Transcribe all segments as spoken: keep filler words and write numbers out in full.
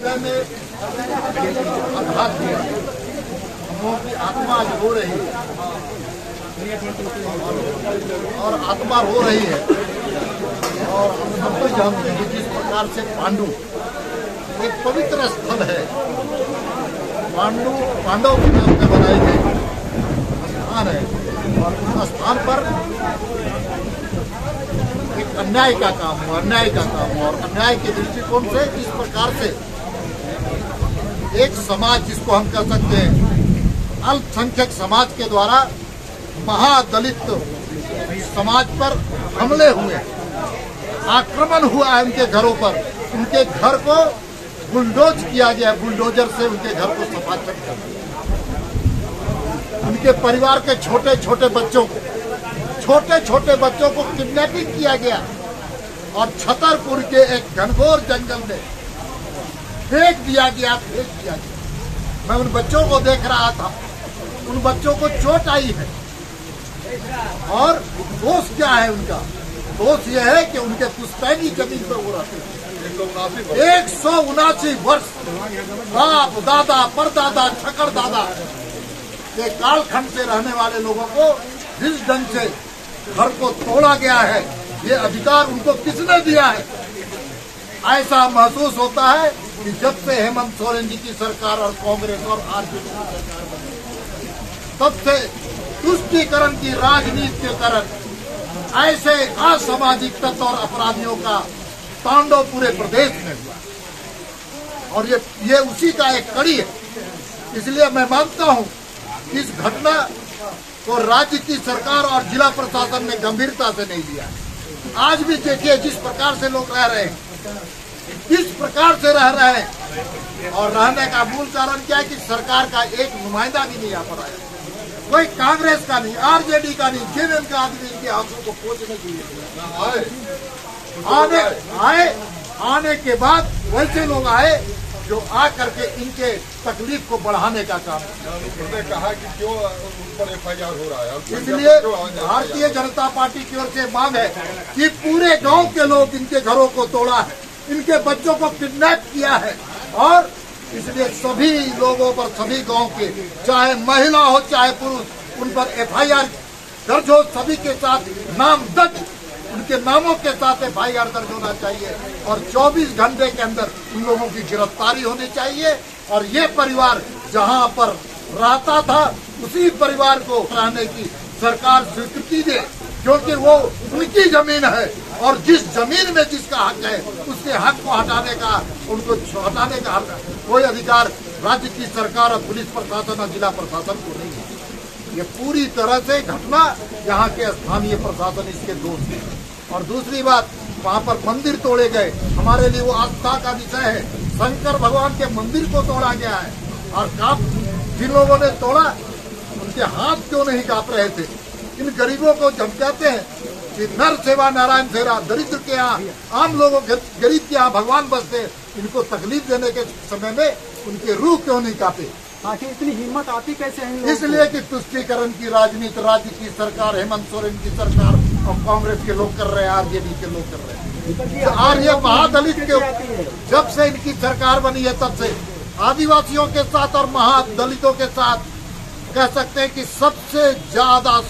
हृदय में आघात दिया। हम लोगों की आत्मा आज रो रही है और आत्मा रो रही है। और हम सब तो जानते हैं जिस प्रकार से पांडु एक पवित्र स्थल है, पांडु पांडव के नाम पे बनाई गई स्थान है, और उस स्थान पर एक अन्याय का काम हो अन्याय का काम हो और अन्याय के दृष्टिकोण से इस प्रकार से एक समाज जिसको हम कह सकते हैं अल्पसंख्यक समाज के द्वारा महादलित समाज पर हमले हुए, आक्रमण हुआ है उनके घरों पर, उनके घर को बुलडोज किया गया, बुलडोजर से उनके घर को सफाचट कर दिया। उनके परिवार के छोटे छोटे बच्चों को छोटे छोटे बच्चों को किडनैपिंग किया गया और छतरपुर के एक घनघोर जंगल में फेंक दिया गया फेंक दिया गया। मैं उन बच्चों को देख रहा था, उन बच्चों को चोट आई है और दोष क्या है उनका? दोष यह है कि उनके पुश्तैनी जमीन पर वो रहते हैं। एक सौ उनासी वर्ष बाप दादा परदादा छकड़ दादा के कालखंड से रहने वाले लोगों को जिस ढंग से घर को तोड़ा गया है, ये अधिकार उनको किसने दिया है? ऐसा महसूस होता है कि जब से हेमंत सोरेन जी की सरकार और कांग्रेस और आरजेडी की सरकार बनी, तब से तुष्टीकरण की राजनीति के कारण ऐसे असामाजिक तत्व और अपराधियों का तांडव पूरे प्रदेश में हुआ और ये ये उसी का एक कड़ी है। इसलिए मैं मानता हूं कि इस घटना को राज्य की सरकार और जिला प्रशासन ने गंभीरता से नहीं लिया। आज भी देखिए जिस प्रकार से लोग रह रहे हैं, किस प्रकार से रह रहे हैं, और रहने का मूल कारण क्या है कि सरकार का एक नुमाइंदा भी नहीं आ पा रहा है, कोई कांग्रेस का नहीं, आरजेडी का नहीं, जेएमएम का आदमी इनके हाथों को पोंछने के लिए आने आए आने के बाद वैसे लोग आए जो आ करके इनके तकलीफ को बढ़ाने का काम। उन्होंने कहा कि क्यों उन पर एफ आई आर हो रहा है, इसलिए भारतीय जनता पार्टी की ओर से मांग है कि पूरे गांव के लोग इनके घरों को तोड़ा है, इनके बच्चों को किडनैप किया है और इसलिए सभी लोगों पर, सभी गांव के, चाहे महिला हो चाहे पुरुष, उन पर एफ आई आर दर्ज हो, सभी के साथ नाम दर्ज, उनके नामों के साथ एफ आई आर दर्ज होना चाहिए और चौबीस घंटे के अंदर उन लोगों की गिरफ्तारी होनी चाहिए। और ये परिवार जहां पर रहता था उसी परिवार को रहने की सरकार स्वीकृति दे, क्योंकि वो उनकी जमीन है और जिस जमीन में जिसका हक है उसके हक को हटाने का, उनको हटाने का कोई अधिकार राज्य की सरकार और पुलिस प्रशासन और जिला प्रशासन को नहीं है। ये पूरी तरह से घटना यहाँ के स्थानीय प्रशासन इसके दोष है। और दूसरी बात, वहाँ पर मंदिर तोड़े गए, हमारे लिए वो आस्था का विषय है। शंकर भगवान के मंदिर को तोड़ा गया है और काप जिन लोगों ने तोड़ा उनके हाथ क्यों नहीं कांप रहे थे? इन गरीबों को जब कहते हैं कि नर सेवा नारायण सेवा, दरिद्र के यहाँ, आम लोगों के, गरीब के यहाँ भगवान बसते, इनको तकलीफ देने के समय में उनके रूह क्यों नहीं कांपे? आखिर इतनी हिम्मत आती कैसे है? इसलिए कि तुष्टीकरण की राजनीति राज्य की सरकार, हेमंत सोरेन की सरकार और कांग्रेस के लोग कर रहे हैं, आरजेडी के लोग कर रहे हैं। और ये महादलित के जब से इनकी सरकार बनी है तब से आदिवासियों के साथ और महादलितों के साथ कह सकते हैं कि सबसे ज्यादा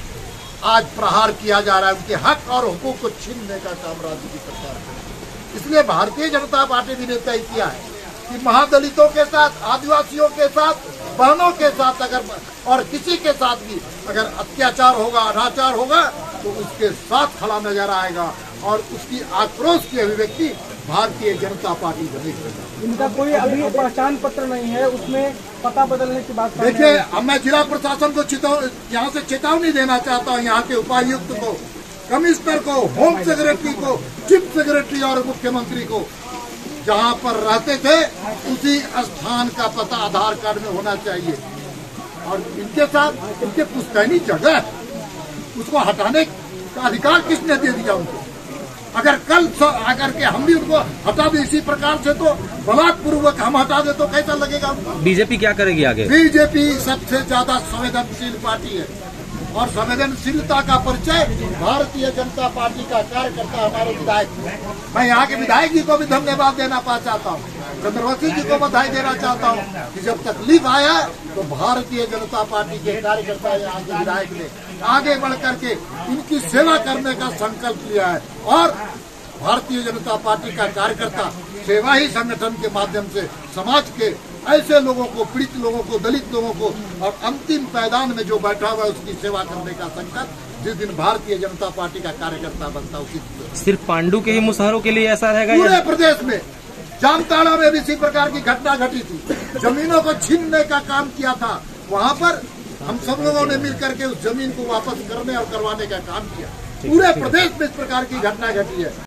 आज प्रहार किया जा रहा है। उनके हक और हुकूक को छीनने का काम राज्य की सरकार है। इसलिए भारतीय जनता पार्टी भी ने तय किया है कि महादलितों के साथ, आदिवासियों के साथ, बहनों के साथ अगर और किसी के साथ भी अगर अत्याचार होगा, अनाचार होगा तो उसके साथ खड़ा नजर आएगा और उसकी आक्रोश की अभिव्यक्ति भारतीय जनता पार्टी बनेगी। इनका कोई अभी पहचान पत्र नहीं है, उसमें पता बदलने की बात। देखिए, अब मैं जिला प्रशासन को चेतावनी यहाँ से चेतावनी देना चाहता हूँ, यहाँ के उपायुक्त को, कमिश्नर को, होम सेक्रेटरी को, चीफ सेक्रेटरी और मुख्यमंत्री को, जहाँ पर रहते थे उसी स्थान का पता आधार कार्ड में होना चाहिए और इनके साथ इनके पुश्तैनी जगह है, उसको हटाने का अधिकार किसने दे दिया उनको? अगर कल अगर के हम भी उनको हटा दे इसी प्रकार से तो बलात्पूर्वक हम हटा दे तो कैसा लगेगा उनको? बीजेपी क्या करेगी आगे? बीजेपी सबसे ज्यादा संवेदनशील पार्टी है और संवेदनशीलता का परिचय भारतीय जनता पार्टी का कार्यकर्ता हमारे विधायक। मैं यहाँ के विधायक जी को भी धन्यवाद देना चाहता हूँ चंद्रवती जी को बधाई देना चाहता हूँ कि जब तकलीफ आया तो भारतीय जनता पार्टी के कार्यकर्ता यहाँ के विधायक ने आगे बढ़ करके इनकी सेवा करने का संकल्प लिया है और भारतीय जनता पार्टी का कार्यकर्ता सेवा ही संगठन के माध्यम से समाज के ऐसे लोगों को, पीड़ित लोगों को, दलित लोगों को और अंतिम पायदान में जो बैठा हुआ है उसकी सेवा करने का संकल्प जिस दिन भारतीय जनता पार्टी का कार्यकर्ता बनता है उसी सिर्फ पांडु के ही मुसहरों के लिए ऐसा रहेगा? पूरे प्रदेश में जामताड़ा में भी इसी प्रकार की घटना घटी थी, जमीनों को छीनने का काम किया था। वहाँ पर हम सब लोगों ने मिलकर के उस जमीन को वापस करने और करवाने का काम किया। पूरे प्रदेश में इस प्रकार की घटना घटी है।